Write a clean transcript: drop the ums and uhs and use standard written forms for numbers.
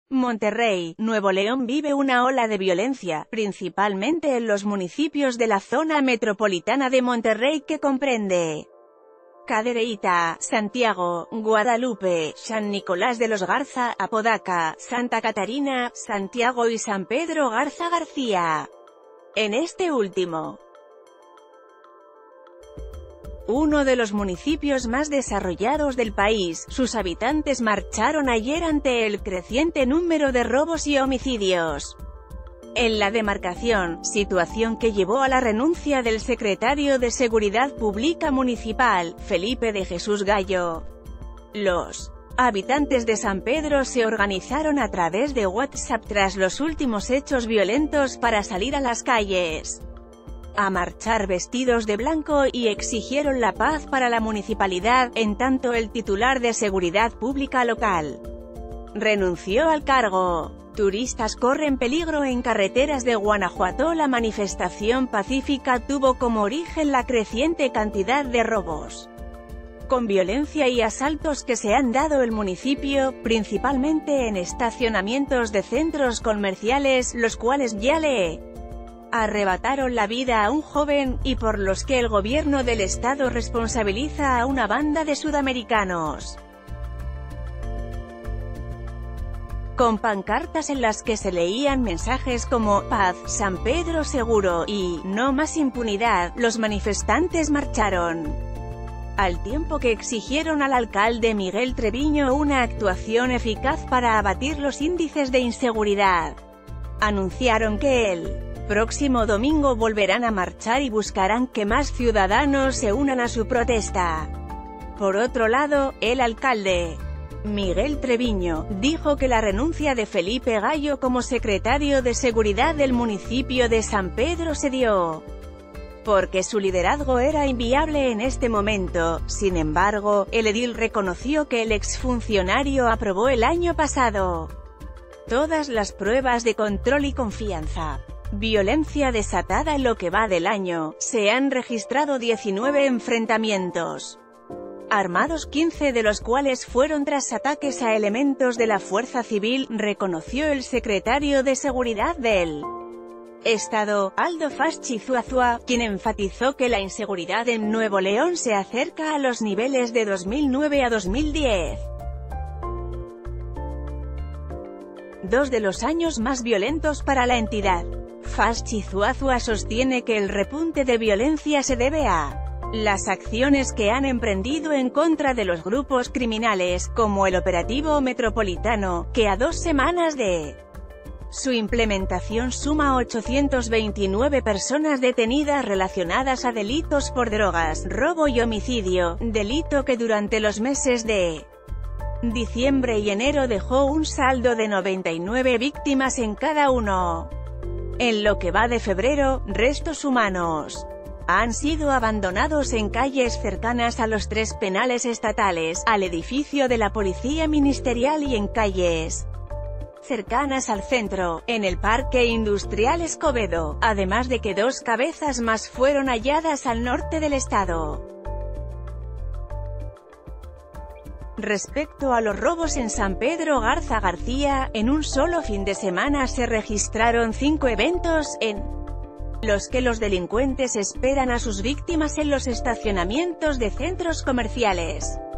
Monterrey, Nuevo León vive una ola de violencia, principalmente en los municipios de la zona metropolitana de Monterrey que comprende Cadereyta, Santiago, Guadalupe, San Nicolás de los Garza, Apodaca, Santa Catarina, Santiago y San Pedro Garza García. En este último, uno de los municipios más desarrollados del país, sus habitantes marcharon ayer ante el creciente número de robos y homicidios en la demarcación, situación que llevó a la renuncia del secretario de Seguridad Pública Municipal, Felipe de Jesús Gallo. Los habitantes de San Pedro se organizaron a través de WhatsApp tras los últimos hechos violentos para salir a las calles a marchar vestidos de blanco y exigieron la paz para la municipalidad, en tanto el titular de Seguridad Pública local renunció al cargo. Turistas corren peligro en carreteras de Guanajuato. La manifestación pacífica tuvo como origen la creciente cantidad de robos con violencia y asaltos que se han dado el municipio, principalmente en estacionamientos de centros comerciales, los cuales ya le arrebataron la vida a un joven, y por los que el gobierno del estado responsabiliza a una banda de sudamericanos con pancartas en las que se leían mensajes como «Paz, San Pedro seguro» y «No más impunidad». Los manifestantes marcharon al tiempo que exigieron al alcalde Miguel Treviño una actuación eficaz para abatir los índices de inseguridad. Anunciaron que el próximo domingo volverán a marchar y buscarán que más ciudadanos se unan a su protesta. Por otro lado, el alcalde Miguel Treviño dijo que la renuncia de Felipe Gallo como secretario de Seguridad del municipio de San Pedro se dio porque su liderazgo era inviable en este momento. Sin embargo, el edil reconoció que el exfuncionario aprobó el año pasado todas las pruebas de control y confianza. Violencia desatada en lo que va del año. Se han registrado 19 enfrentamientos armados, 15 de los cuales fueron tras ataques a elementos de la Fuerza Civil, reconoció el secretario de Seguridad del Estado, Aldo Faschi Zuazua, quien enfatizó que la inseguridad en Nuevo León se acerca a los niveles de 2009 a 2010. Dos de los años más violentos para la entidad. Faschi Zuazua sostiene que el repunte de violencia se debe a las acciones que han emprendido en contra de los grupos criminales, como el operativo metropolitano, que a 2 semanas de su implementación suma 829 personas detenidas relacionadas a delitos por drogas, robo y homicidio, delito que durante los meses de diciembre y enero dejó un saldo de 99 víctimas en cada uno. En lo que va de febrero, restos humanos han sido abandonados en calles cercanas a los 3 penales estatales, al edificio de la Policía Ministerial y en calles cercanas al centro, en el Parque Industrial Escobedo, además de que 2 cabezas más fueron halladas al norte del estado. Respecto a los robos en San Pedro Garza García, en un solo fin de semana se registraron 5 eventos, en los que los delincuentes esperan a sus víctimas en los estacionamientos de centros comerciales.